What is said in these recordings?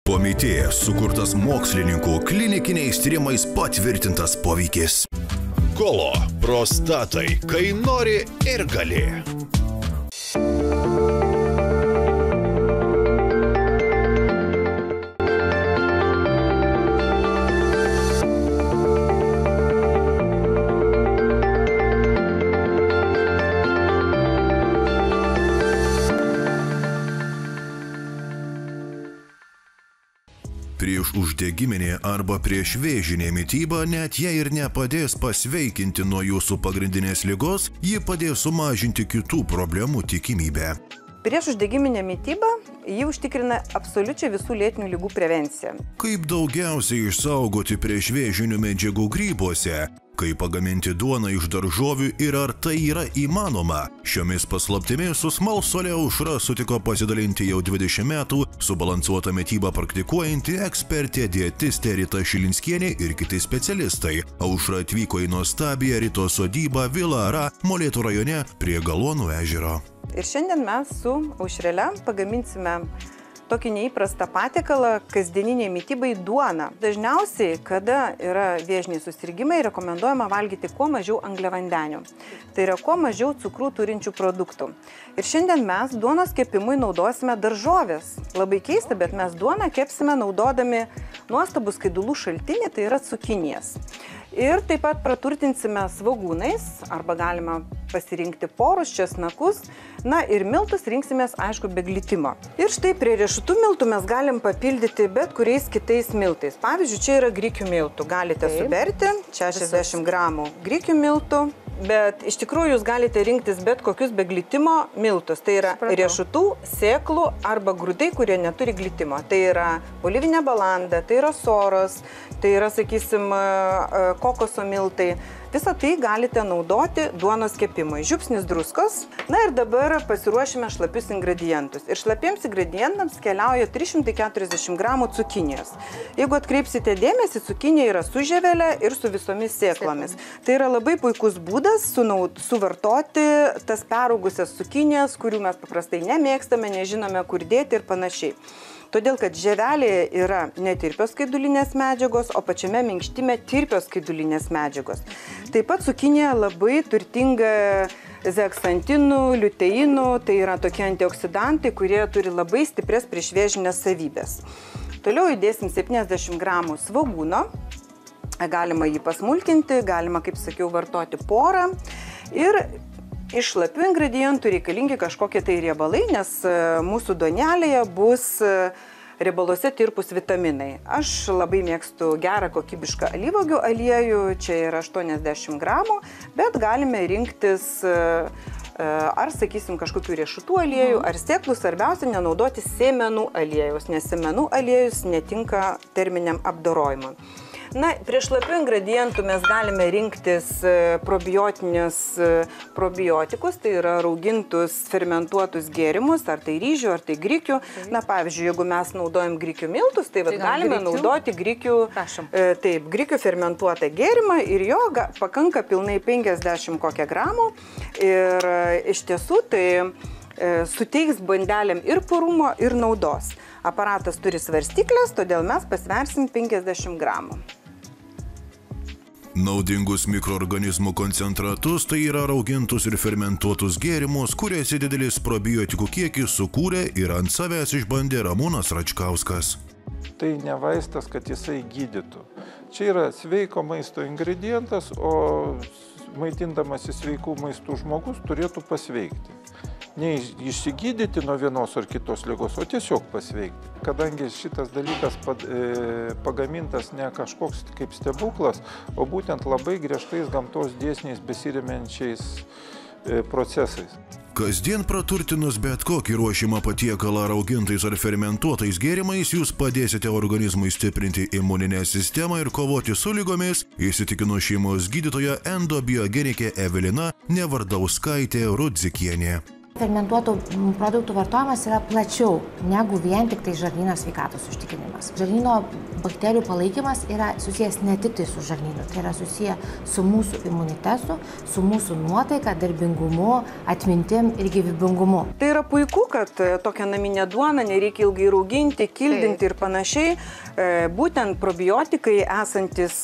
Pomitėjas sukurtas mokslininkų klinikiniais tyrimais patvirtintas poveikis. Kolo prostatai, kai nori ir gali. Prieš uždegiminė arba prieš vėžinė mityba, net jei ir nepadės pasveikinti nuo jūsų pagrindinės ligos, ji padės sumažinti kitų problemų tikimybę. Prieš uždegiminę mitybą ji užtikrina absoliučiai visų lėtinių ligų prevenciją. Kaip daugiausiai išsaugoti prieš vėžinių medžiagų grybuose? Kaip pagaminti duoną iš daržovių ir ar tai yra įmanoma? Šiomis paslaptimis su smalsuole Aušra sutiko pasidalinti jau 20 metų subalansuotą mitybą praktikuojanti ekspertė dietistė Rita Šilinskienė ir kiti specialistai. Aušra atvyko į nuostabią Ritos sodybą Vila Ara, Molėtų rajone prie Galuonų ežero. Ir šiandien mes su Aušrele pagaminsime tokį neįprastą patiekalą kasdieniniai mitybai duoną. Dažniausiai, kada yra vėžiniai susirgimai, rekomenduojama valgyti kuo mažiau angliavandenių. Tai yra kuo mažiau cukrų turinčių produktų. Ir šiandien mes duonos kepimui naudosime daržovės. Labai keista, bet mes duoną kepsime naudodami nuostabų skaidulų šaltinį, tai yra cukinijas. Ir taip pat praturtinsime svogūnais, arba galima pasirinkti porus, česnakus, na ir miltus rinksimės, aišku, be glitimo. Ir štai prie riešutų miltų mes galim papildyti bet kuriais kitais miltais. Pavyzdžiui, čia yra grikių miltų. Galite suberti 60 gramų grikių miltų, bet iš tikrųjų jūs galite rinktis bet kokius be glitimo miltus. Tai yra riešutų, sėklų arba grūdai, kurie neturi glitimo. Tai yra olivinė balanda, tai yra soros, tai yra, sakysim, kokoso miltai. Visą tai galite naudoti duonos kepimui. Žiupsnis druskos. Na ir dabar pasiruošime šlapius ingredientus. Ir šlapiems ingredientams keliauja 340 gramų cukinijos. Jeigu atkreipsite dėmesį, cukinija yra su žievelė ir su visomis sėklomis. Tai yra labai puikus būdas suvartoti tas peraugusias cukinijas, kurių mes paprastai nemėgstame, nežinome kur dėti ir panašiai. Todėl, kad žievelėje yra netirpios skaidulinės medžiagos, o pačiame minkštime tirpios skaidulinės medžiagos. Taip pat cukinija labai turtinga zeksantinų, liuteinų, tai yra tokie antioksidantai, kurie turi labai stiprias priešvėžinės savybės. Toliau įdėsim 70 gramų svogūno, galima jį pasmulkinti, galima, kaip sakiau, vartoti porą. Ir iš šlapių ingredientų reikalingi kažkokie tai riebalai, nes mūsų duonelėje bus riebaluose tirpus vitaminai. Aš labai mėgstu gerą kokybišką alyvuogių aliejų, čia yra 80 gramų, bet galime rinktis ar, sakysim, kažkokių riešutų aliejų, ar sėklų, svarbiausia nenaudoti sėmenų aliejus, nes sėmenų aliejus netinka terminiam apdorojimui. Na, prie šlapių ingredientų mes galime rinktis probiotikus, tai yra raugintus fermentuotus gėrimus, ar tai ryžių, ar tai grikių. Na, pavyzdžiui, jeigu mes naudojam grikių miltus, tai galime naudoti grikių fermentuotą gėrimą ir jo pakanka pilnai 50 kokią gramų. Ir iš tiesų tai suteiks bandelėm ir purumo, ir naudos. Aparatas turi svarstyklės, todėl mes pasversim 50 gramų. Naudingus mikroorganizmų koncentratus, tai yra raugintus ir fermentuotus gėrimus, kuriuose didelis probiotikų kiekis sukūrė ir ant savęs išbandė Ramūnas Račkauskas. Tai ne vaistas, kad jisai gydytų. Čia yra sveiko maisto ingredientas, o maitindamasi sveikų maistų žmogus turėtų pasveikti. Ne išsigydyti nuo vienos ar kitos ligos, o tiesiog pasveikti. Kadangi šitas dalykas pagamintas ne kažkoks kaip stebuklas, o būtent labai griežtais gamtos dėsniais besiremiančiais procesais. Kasdien praturtinus bet kokį ruošimą patiekalą raugintais ar fermentuotais gėrimais, jūs padėsite organizmui stiprinti imuninę sistemą ir kovoti su ligomis, įsitikino šeimos gydytoja endobiogenikė Evelina Nevardauskaitė Rudzikienė. Fermentuotų produktų vartojimas yra plačiau negu vien tik tai žarnyno sveikatos užtikrinimas. Žarnyno bakterijų palaikymas yra susijęs ne tik tai su žarnynu, tai yra susiję su mūsų imunitetu, su mūsų nuotaika, darbingumu, atmintim ir gyvybingumu. Tai yra puiku, kad tokią naminę duoną nereikia ilgai rauginti, kildinti ir panašiai. Būtent probiotikai esantis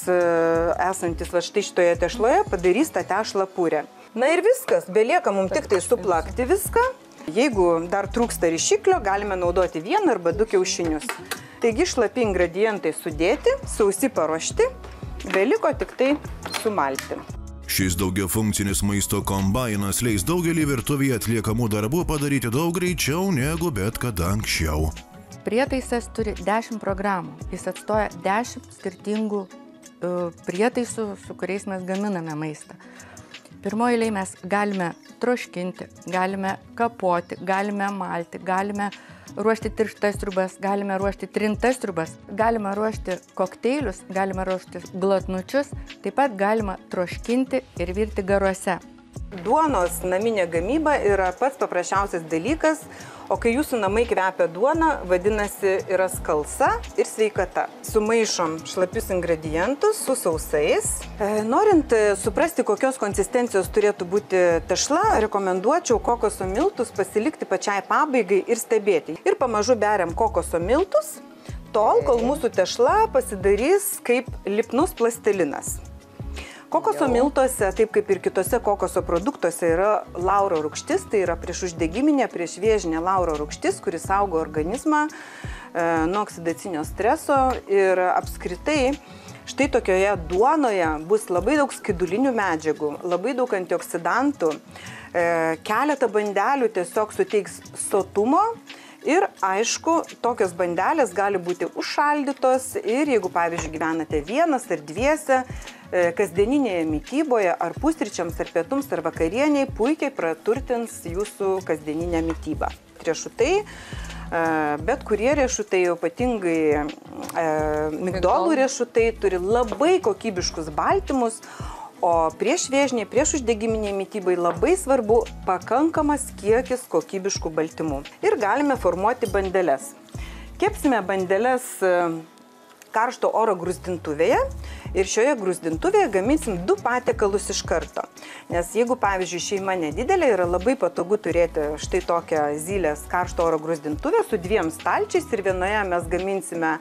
va štai šitoje tešloje padarys tą tešlą purę. Na ir viskas, belieka mums tik tai suplakti viską. Jeigu dar trūksta ryšiklio, galime naudoti 1 arba 2 kiaušinius. Taigi šlapi ingredientai sudėti, sausi paruošti, beliko tik tai sumalti. Šis daugiafunkcinis maisto kombainas leis daugelį virtuvėje atliekamų darbų padaryti daug greičiau negu bet kada anksčiau. Prietaisas turi 10 programų. Jis atstoja 10 skirtingų prietaisų, su kuriais mes gaminame maistą. Pirmoje eilėje mes galime troškinti, galime kapoti, galime malti, galime ruošti tirštas sriubas, galime ruošti trintas sriubas, galime ruošti kokteilius, galime ruošti glotnučius, taip pat galima troškinti ir virti garuose. Duonos naminė gamyba yra pats paprasčiausias dalykas, o kai jūsų namai kvepia duona, vadinasi, yra skalsa ir sveikata. Sumaišom šlapius ingredientus su sausais. Norint suprasti, kokios konsistencijos turėtų būti tešla, rekomenduočiau kokoso miltus pasilikti pačiai pabaigai ir stebėti. Ir pamažu beriam kokoso miltus, tol, kol mūsų tešla pasidarys kaip lipnus plastilinas. Kokoso miltuose, taip kaip ir kitose kokoso produktuose, yra lauro rūgštis, tai yra priešuždegiminė, priešvėžinė lauro rūgštis, kuris saugo organizmą nuo oksidacinio streso ir apskritai štai tokioje duonoje bus labai daug skydulinių medžiagų, labai daug antioksidantų, keletą bandelių tiesiog suteiks sotumo. Ir aišku, tokios bandelės gali būti užšaldytos ir jeigu, pavyzdžiui, gyvenate vienas ar dviese, kasdieninėje mityboje, ar pusryčiams, ar pietums, ar vakarieniai, puikiai praturtins jūsų kasdieninę mitybą. Riešutai, bet kurie riešutai, ypatingai migdolų riešutai, turi labai kokybiškus baltymus, o priešvėžiniai, priešuždegiminiai mitybai labai svarbu pakankamas kiekis kokybiškų baltymų. Ir galime formuoti bandeles. Kepsime bandeles karšto oro gruzdintuvėje ir šioje gruzdintuvėje gaminsim 2 patiekalus iš karto. Nes jeigu, pavyzdžiui, šeima nedidelė, yra labai patogu turėti štai tokią zylės karšto oro gruzdintuvę su 2 stalčiais ir vienoje mes gaminsime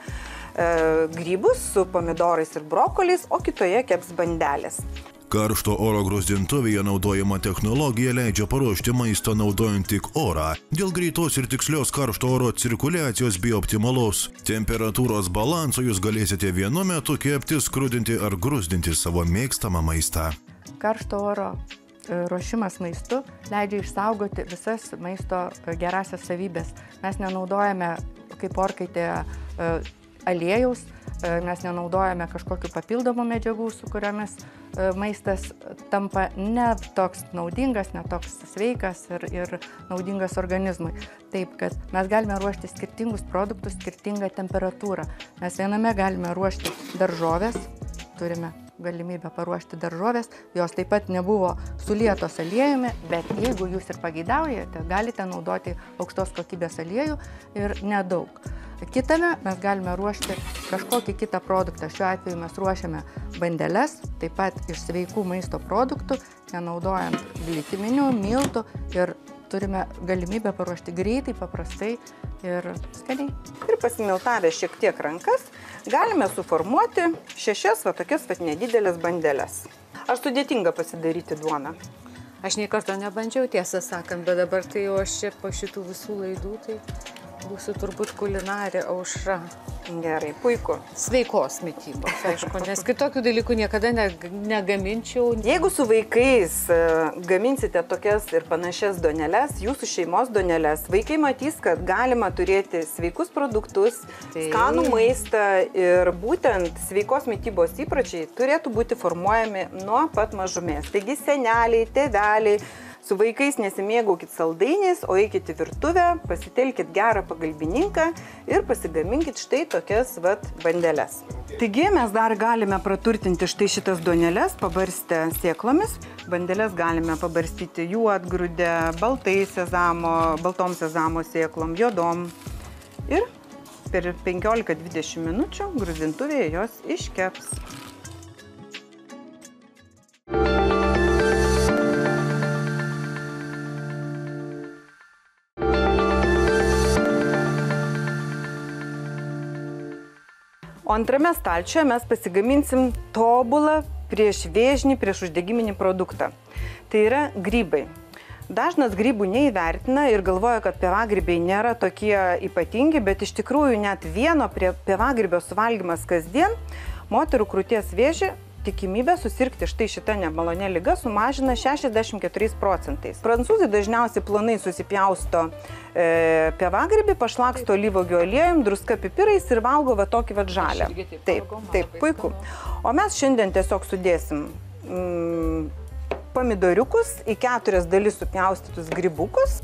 grybus su pomidorais ir brokoliais, o kitoje keps bandelės. Karšto oro gruzdintuvėje naudojama technologija leidžia paruošti maistą naudojant tik orą. Dėl greitos ir tikslios karšto oro cirkuliacijos bei optimalaus temperatūros balanso jūs galėsite vienu metu kepti, skrudinti ar gruzdinti savo mėgstamą maistą. Karšto oro ruošimas maistu leidžia išsaugoti visas maisto gerasias savybės. Mes nenaudojame kaip orkaitėje aliejaus, mes nenaudojame kažkokių papildomų medžiagų, su kuriomis maistas tampa ne toks naudingas, ne toks sveikas ir naudingas organizmui. Taip, kad mes galime ruošti skirtingus produktus, skirtingą temperatūrą. Mes viename galime ruošti daržovės, turime galimybę paruošti daržovės, jos taip pat nebuvo sulietos aliejumi, bet jeigu jūs ir pageidaujate, galite naudoti aukštos kokybės aliejų ir nedaug. Kitame mes galime ruošti kažkokį kitą produktą. Šiuo atveju mes ruošiame bandeles, taip pat iš sveikų maisto produktų, nenaudojant glitiminių, miltų ir turime galimybę paruošti greitai, paprastai ir skaniai. Ir pasimiltavę šiek tiek rankas, galime suformuoti 6 tokias nedidelės bandeles. Ar sudėtinga pasidaryti duoną? Aš nei karto nebandžiau, tiesą sakant, bet dabar tai jau aš čia po šitų visų laidų, tai būsiu turbūt kulinarė Aušra. Gerai, puiku. Sveikos mitybos, aišku, nes kitokių dalykų niekada negaminčiau. Jeigu su vaikais gaminsite tokias ir panašias duoneles, jūsų šeimos duoneles, vaikai matys, kad galima turėti sveikus produktus, skanų maistą ir būtent sveikos mitybos įpročiai turėtų būti formuojami nuo pat mažumės. Taigi seneliai, tėveliai, Su vaikais nesimėgaukit saldainiais, o eikit į virtuvę, pasitelkit gerą pagalbininką ir pasigaminkit štai tokias bandeles. Taigi mes dar galime praturtinti štai šitas duoneles, pabarstę sėklomis. Bandeles galime pabarstyti juodgrūdę, baltom sezamo sėklom, juodom. Ir per 15-20 minučių grūdintuvėje jos iškeps. O antrame stalčiuje mes pasigaminsim tobulą priešvėžinį, priešuždegiminį produktą. Tai yra grybai. Dažnas grybų neįvertina ir galvoja, kad pievagrybiai nėra tokie ypatingi, bet iš tikrųjų net vieno pievagrybio suvalgymas kasdien moterų krūties vėžį tikimybę susirgti štai šitą nemalonę ligą sumažina 64%. Prancūzai dažniausiai plonai susipjausto pievagrybį, pašlaksto alyvuogių aliejum, druska pipirais ir valgo tokį žalią. Taip, puiku. O mes šiandien tiesiog sudėsim pomidoriukus į 4 dalis supjaustytus grybukus.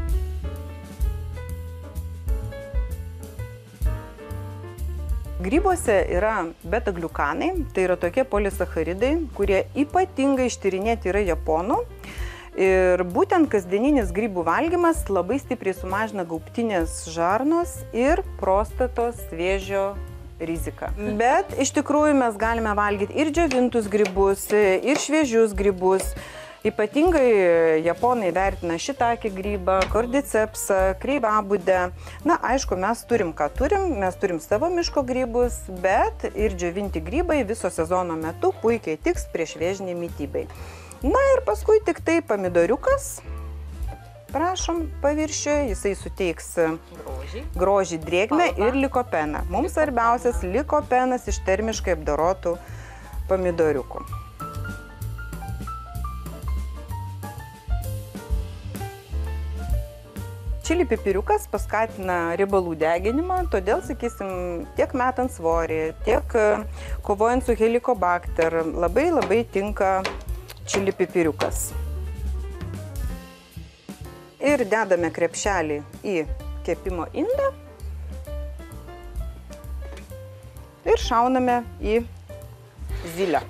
Grybuose yra beta-gliukanai, tai yra tokie polisacharidai, kurie ypatingai ištyrinėti yra japonų. Ir būtent kasdieninis grybų valgymas labai stipriai sumažina gaubtinės žarnos ir prostatos vėžio riziką. Bet iš tikrųjų mes galime valgyti ir džiovintus grybus, ir šviežius grybus. Ypatingai japonai vertina šitakį grybą, kordycepsą, kreivabudę. Na, aišku, mes turim ką turim, mes turim savo miško grybus, bet ir džiovinti grybai viso sezono metu puikiai tiks priešvėžiniai mitybai. Na ir paskui tik tai pomidoriukas, prašom, paviršiuje, jisai suteiks grožį, drėgmę ir likopeną. Mums svarbiausias likopenas iš termiškai apdorotų pomidoriukų. Čili pipiriukas paskatina riebalų deginimą, todėl, sakysim, tiek metant svorį, tiek kovojant su helikobakter, labai tinka čili pipiriukas. Ir dedame krepšelį į kepimo indą ir šauname į zylę.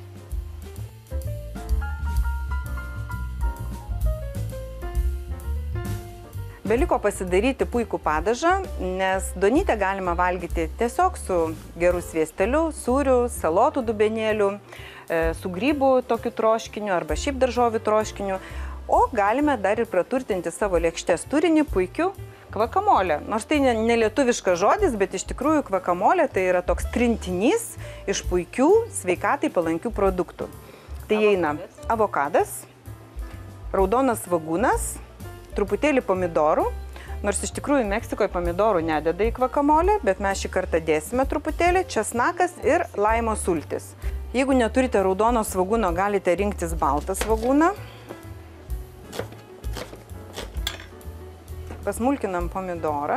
Beliko pasidaryti puikų padažą, nes duonytę galima valgyti tiesiog su geru sviesteliu, sūriu, salotų dubenėliu, su grybų tokiu troškiniu arba šiaip daržovių troškiniu, o galime dar ir praturtinti savo lėkštės turinį puikiu kvakamolė. Nors tai ne lietuviškas žodis, bet iš tikrųjų kvakamolė tai yra toks trintinys iš puikių sveikatai palankių produktų. Tai eina avokadas, raudonas svogūnas, truputėlį pomidorų, nors iš tikrųjų Meksikoje pomidorų nededa į kvakamolę, bet mes šį kartą dėsime truputėlį, česnakas ir laimo sultis. Jeigu neturite raudono svogūno, galite rinktis baltą svogūną. Pasmulkinam pomidorą.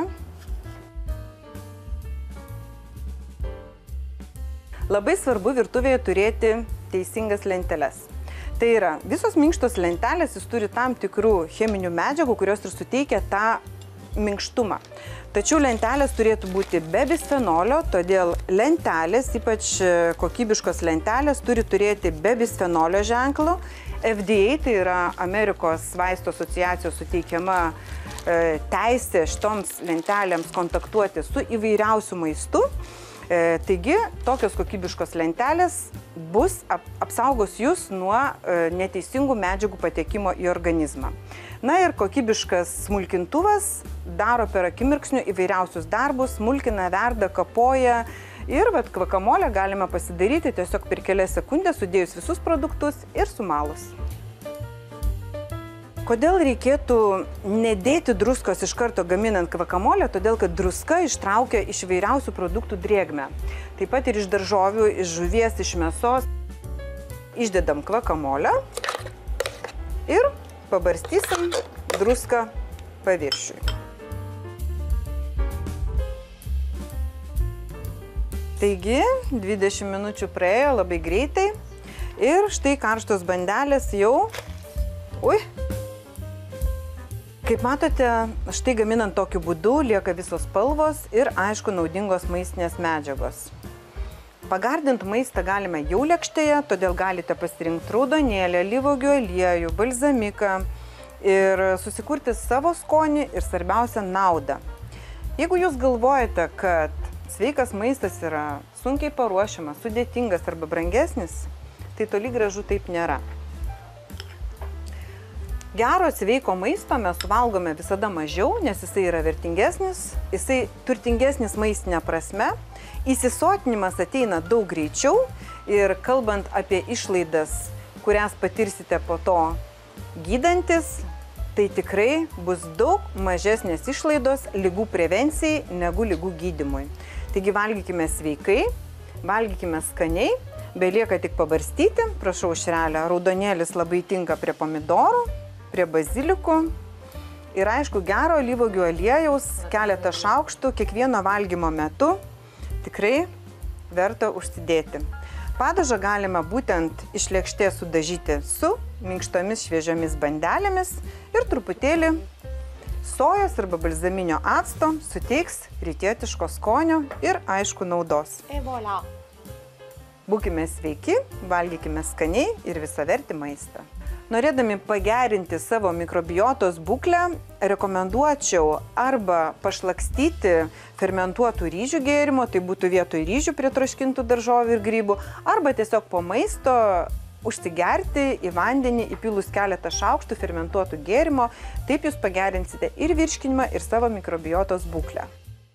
Labai svarbu virtuvėje turėti teisingas lenteles. Tai yra, visos minkštos lentelės, jis turi tam tikrų cheminių medžiagų, kurios ir suteikia tą minkštumą. Tačiau lentelės turėtų būti be bisfenolio, todėl lentelės, ypač kokybiškos lentelės, turi turėti be bisfenolio ženklo. FDA, tai yra Amerikos vaistų asociacijos suteikiama teisė šitoms lentelėms kontaktuoti su įvairiausiu maistu. Taigi, tokios kokybiškos lentelės apsaugos jūs nuo neteisingų medžiagų patekimo į organizmą. Na ir kokybiškas smulkintuvas daro per akimirksnių įvairiausius darbus, smulkina, verda, kapoja ir kvakamolę galime pasidaryti tiesiog per kelias sekundės sudėjus visus produktus ir sumalus. Kodėl reikėtų nedėti druskos iš karto gaminant kvakamolę? Todėl, kad druska ištraukia iš įvairiausių produktų drėgmę. Taip pat ir iš daržovių, iš žuvies, iš mėsos. Išdedam kvakamolę ir pabarstysim druską paviršiui. Taigi, 20 minučių praėjo labai greitai ir štai karštos bandelės jau... Kaip matote, štai gaminant tokiu būdu lieka visos spalvos ir, aišku, naudingos maistinės medžiagos. Pagardinti maistą galime jau lėkštėje, todėl galite pasirinkti raudonėlį, alyvuogių aliejų, balzamiką ir susikurti savo skonį ir svarbiausia naudą. Jeigu jūs galvojate, kad sveikas maistas yra sunkiai paruošiamas, sudėtingas arba brangesnis, tai toli gražu taip nėra. Gero sveiko maisto mes suvalgome visada mažiau, nes jisai yra vertingesnis, jisai turtingesnis maistinė prasme, įsisotinimas ateina daug greičiau ir kalbant apie išlaidas, kurias patirsite po to gydantis, tai tikrai bus daug mažesnės išlaidos ligų prevencijai negu ligų gydymui. Taigi valgykime sveikai, valgykime skaniai, belieka tik pabarstyti, prašau šrelę, raudonėlis labai tinka prie pomidorų, prie bazilikų ir aišku gero alyvuogių aliejaus keletą šaukštų kiekvieno valgymo metu tikrai verta užsidėti. Padažą galima būtent iš lėkštės sudažyti su minkštomis šviežiomis bandelėmis ir truputėlį sojos arba balzaminio acto suteiks rytietiško skonio ir aišku naudos. Būkime sveiki, valgykime skaniai ir visavertį maistą. Norėdami pagerinti savo mikrobiotos būklę, rekomenduočiau arba pašlakstyti fermentuotų ryžių gėrimo, tai būtų vietoj ryžių prie troškintų daržovių ir grybų, arba tiesiog po maisto užsigerti į vandenį įpilus keletą šaukštų fermentuotų gėrimo, taip jūs pagerinsite ir virškinimą, ir savo mikrobiotos būklę.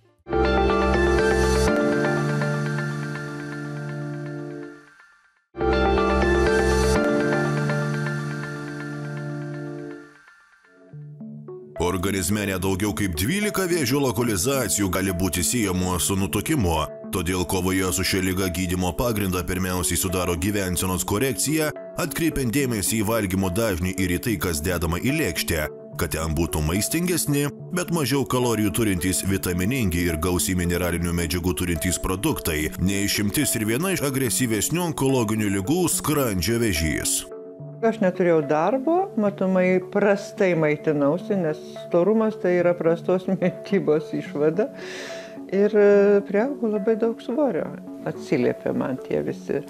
Organizme nedaugiau kaip 12 vėžio lokalizacijų gali būti siejamos su nutukimu, todėl kovoje su šia liga gydymo pagrindą pirmiausiai sudaro gyvensenos korekcija, atkreipiant dėmesį į valgymo dažnį ir į tai, kas dedama į lėkštę, kad ten būtų maistingesni, bet mažiau kalorijų turintys vitaminingi ir gausiai mineralinių medžiagų turintys produktai, neišimtis ir viena iš agresyvesnių onkologinių ligų skrandžio vėžys. Aš neturėjau darbo, matomai prastai maitinausi, nes storumas tai yra prastos mitybos išvada. Ir priaugau labai daug svorio. Atsiliepė man tie visi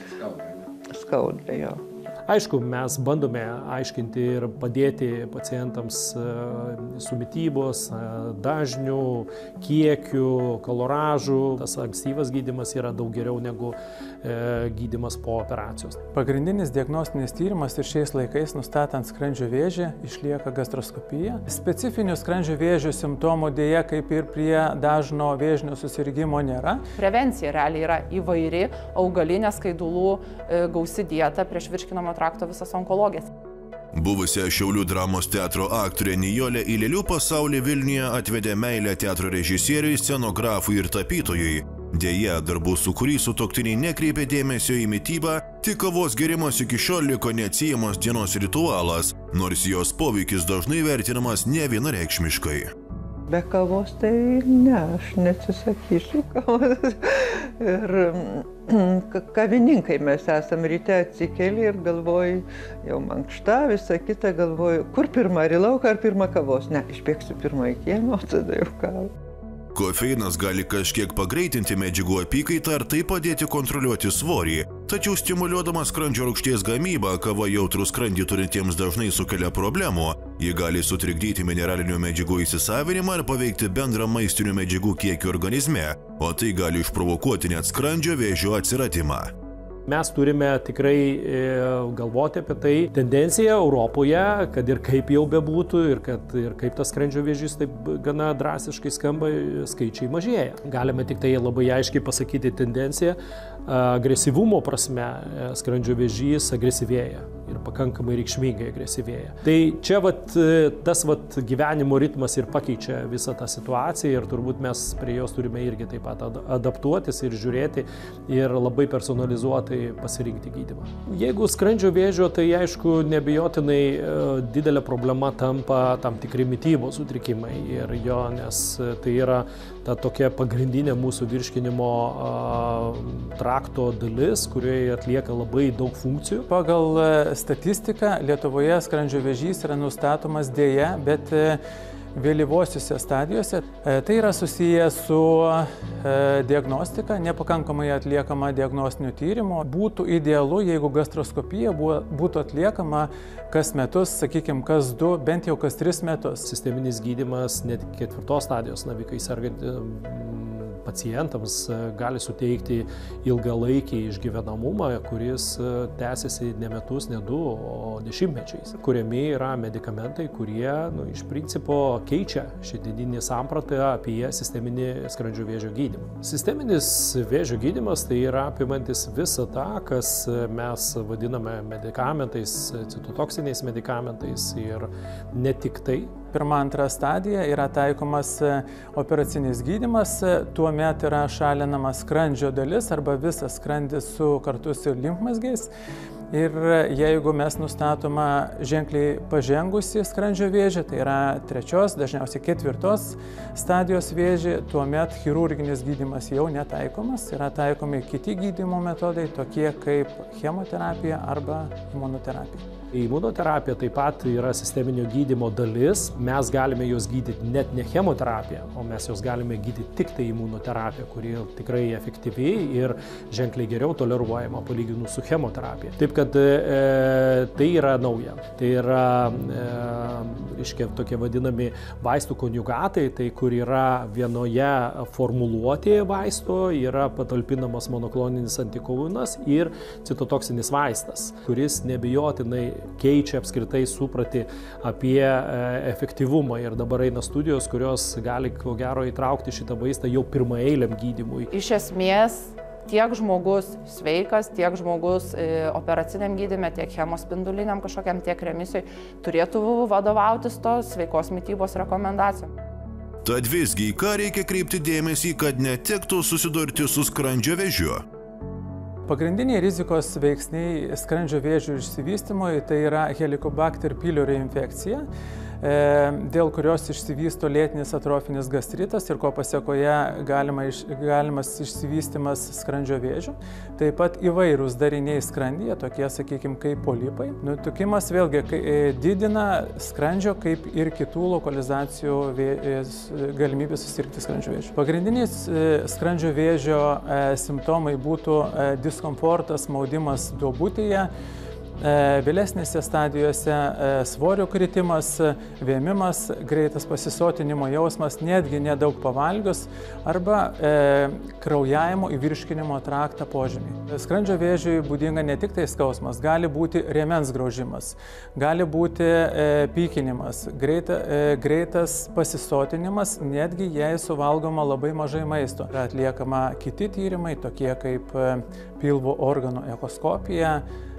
skaudai jo. Aišku, mes bandome aiškinti ir padėti pacientams su mitybos, dažnių, kiekių, kaloražų. Tas ankstyvas gydymas yra daug geriau negu gydymas po operacijos. Pagrindinis diagnostinis tyrimas ir šiais laikais nustatant skrandžio vėžį išlieka gastroskopija. Specifinių skrandžio vėžio simptomų dėja kaip ir prie dažno vėžinio susirgimo nėra. Prevencija realiai yra įvairi, augalinė skaidulų gausi dieta prieš virškinamo trakto visas onkologijas. Buvusią Šiaulių dramos teatro aktorė Nijolė į lėlių pasaulį Vilniuje atvedė meilę teatro režisieriui, scenografui ir tapytojui. Deja, darbų sūkury sutuoktiniai nekreipė dėmesio į mitybą, tik kavos gėrimas iki šiol liko neatsiejamas dienos ritualas, nors jos poveikis dažnai vertinamas nevienareikšmiškai. Be kavos tai ne, aš neatsisakysiu kavos. Ir kavininkai mes esam, ryte atsikeli ir galvoju, jau mankšta, visą kitą galvoju, kur pirmą, ar į lauką, ar pirmą kavos. Ne, išbėgsiu pirmą į kiemą, o tada jau kavą. Kofeinas gali kažkiek pagreitinti medžiagų apykaitą ar tai padėti kontroliuoti svorį, tačiau stimuliuodamas skrandžio rūgšties gamybą, kava jautrų skrandį turintiems dažnai sukelia problemų. Ji gali sutrikdyti mineralinių medžiagų įsisavinimą ir paveikti bendrą maistinių medžiagų kiekį organizme, o tai gali išprovokuoti net skrandžio vėžio atsiradimą. Mes turime tikrai galvoti apie tai. Tendencija Europoje, kad ir kaip jau bebūtų ir kaip tas skrandžio vėžys taip gana drastiškai skamba, skaičiai mažėja. Galime tik tai labai aiškiai pasakyti tendenciją. Agresyvumo prasme skrandžio vėžys agresyvėja ir pakankamai reikšmingai agresyvėja. Tai čia tas gyvenimo ritmas ir pakeičia visą tą situaciją ir turbūt mes prie jos turime irgi taip pat adaptuotis ir žiūrėti ir labai personalizuotai pasirinkti gydymą. Jeigu skrandžio vėžio, tai aišku neabejotinai didelė problema tampa tam tikri mitybos sutrikimai ir jo, nes tai yra ta tokia pagrindinė mūsų virškinimo trakto dalis, kurioje atlieka labai daug funkcijų. Pagal statistiką Lietuvoje skrandžio vėžys yra nustatomas dėja, bet vėlyvosiuose stadijose. Tai yra susiję su diagnostika, nepakankamai atliekama diagnostinių tyrimų. Būtų idealu, jeigu gastroskopija būtų atliekama kas metus, sakykime, kas 2, bent jau kas 3 metus. Sisteminis gydymas net 4 stadijos navikai sergant pacientams gali suteikti ilgalaikį išgyvenamumą, kuris tęsiasi ne metus, ne 2, o dešimtmečiais. Kuriami yra medikamentai, kurie iš principo keičia šiandieninį sampratą apie sisteminį skrandžio vėžio gydymą. Sisteminis vėžio gydymas tai yra apimantis visą tą, kas mes vadiname medikamentais, citotoksiniais medikamentais ir ne tik tai. 1-2 stadija yra taikomas operacinis gydymas, tuomet yra šalinama skrandžio dalis arba visas skrandis kartu su limfmazgiais. Ir jeigu mes nustatoma ženkliai pažengusi skrandžio vėžį, tai yra 3, dažniausiai 4 stadijos vėžį, tuomet chirurginis gydymas jau netaikomas, yra taikomi kiti gydymo metodai, tokie kaip chemoterapija arba imunoterapija. Imunoterapija taip pat yra sisteminio gydymo dalis. Mes galime juos gydyti net ne chemoterapija, o mes juos galime gydyti tik tai imunoterapija, kuri tikrai efektyvi ir ženkliai geriau toleruojama palyginus su chemoterapija. Taip kad tai yra nauja. Tai yra tokie vadinami vaistų konjugatai, tai kur yra vienoje formuluotėje vaisto, yra patalpinamas monokloninis antikūnas ir citotoksinis vaistas, kuris neabejotinai keičia apskritai supratį apie efektyvumą. Ir dabar eina studijos, kurios gali, ko gero, įtraukti šitą vaistą jau pirmaeiliam gydymui. Iš esmės, tiek žmogus sveikas, tiek žmogus operaciniam gydyme, tiek chemospinduliniam kažkokiam, tiek remisijai turėtų vadovautis tos sveikos mitybos rekomendacijom. Tad visgi, ką reikia kreipti dėmesį, kad netektų susidurti su skrandžio vėžiu? Pagrindiniai rizikos veiksniai skrandžio vėžio išsivystymui tai yra Helicobacter pylori infekcija, dėl kurios išsivysto lėtinis atrofinis gastritas ir ko pasėkoje galimas išsivystymas skrandžio vėžio. Taip pat įvairūs dariniai skrandyje, tokie, sakykime, kaip polipai. Nutukimas vėlgi didina skrandžio kaip ir kitų lokalizacijų galimybę susirgti skrandžio vėžiu. Pagrindiniai skrandžio vėžio simptomai būtų diskomfortas, maudimas duobutėje, vėlesnėse stadijose svorio kritimas, vėmimas, greitas pasisotinimo jausmas, netgi nedaug pavalgius arba kraujavimo į virškinimo traktą požymiai. Skrandžio vėžiui būdinga ne tik tai skausmas, gali būti rėmens graužimas, gali būti pykinimas, greitas pasisotinimas, netgi jei suvalgoma labai mažai maisto. Atliekama kiti tyrimai, tokie kaip pilvo organų echoskopija,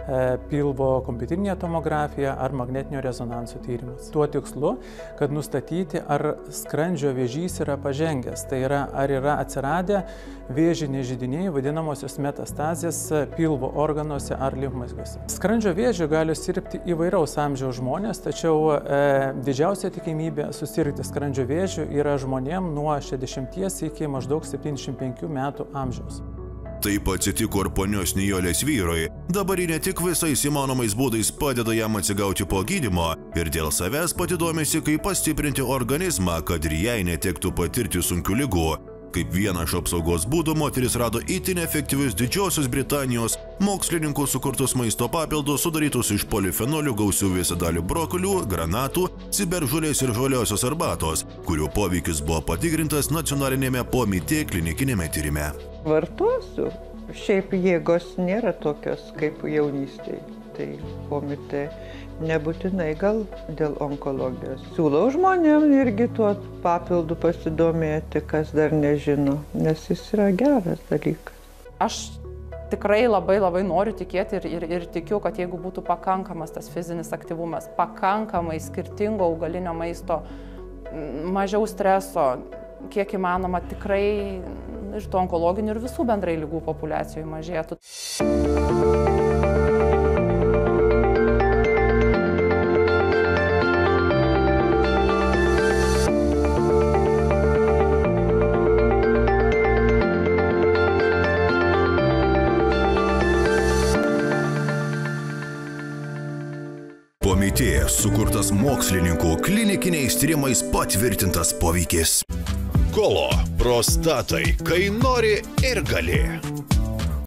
pilvo kompiuterinė tomografija ar magnetinio rezonanso tyrimas. Tuo tikslu, kad nustatyti, ar skrandžio vėžys yra pažengęs, tai yra, ar yra atsiradę vėžiniai židiniai, vadinamosios metastazės pilvo organuose ar limfmazgiuose. Skrandžio vėžiu gali sirgti įvairaus amžiaus žmonės, tačiau didžiausia tikimybė susirgti skrandžio vėžiu yra žmonėm nuo 60 iki maždaug 75 metų amžiaus. Taip atsitiko ir ponios Nijolės vyrui. Dabar ji ne tik visais įmanomais būdais padeda jam atsigauti po gydymo ir dėl savęs pati domisi, kaip pastiprinti organizmą, kad ir jai netektų patirti sunkių ligų. Kaip vieną iš apsaugos būdų moteris rado itin efektyvius Didžiosios Britanijos mokslininkų sukurtus maisto papildus sudarytus iš polifenolių gausių visadalių brokolių, granatų, ciberžolės ir žoliosios arbatos, kurių poveikis buvo patikrintas nacionalinėme POMITE klinikiniame tyrime. Vartosiu. Šiaip jėgos nėra tokios kaip jaunystėje. Tai POMITE nebūtinai gal dėl onkologijos. Siūlau žmonėm irgi tuo papildu pasidomėti, kas dar nežino, nes jis yra geras dalykas. Aš tikrai labai noriu tikėti ir tikiu, kad jeigu būtų pakankamas tas fizinis aktyvumas, pakankamai skirtingo augalinio maisto, mažiau streso, kiek įmanoma, tikrai iš to onkologinių ir visų bendrai ligų populiacijų mažėtų. Komitė sukurtas mokslininkų klinikiniais tyrimais patvirtintas poveikis. Kolo prostatai, kai nori ir gali.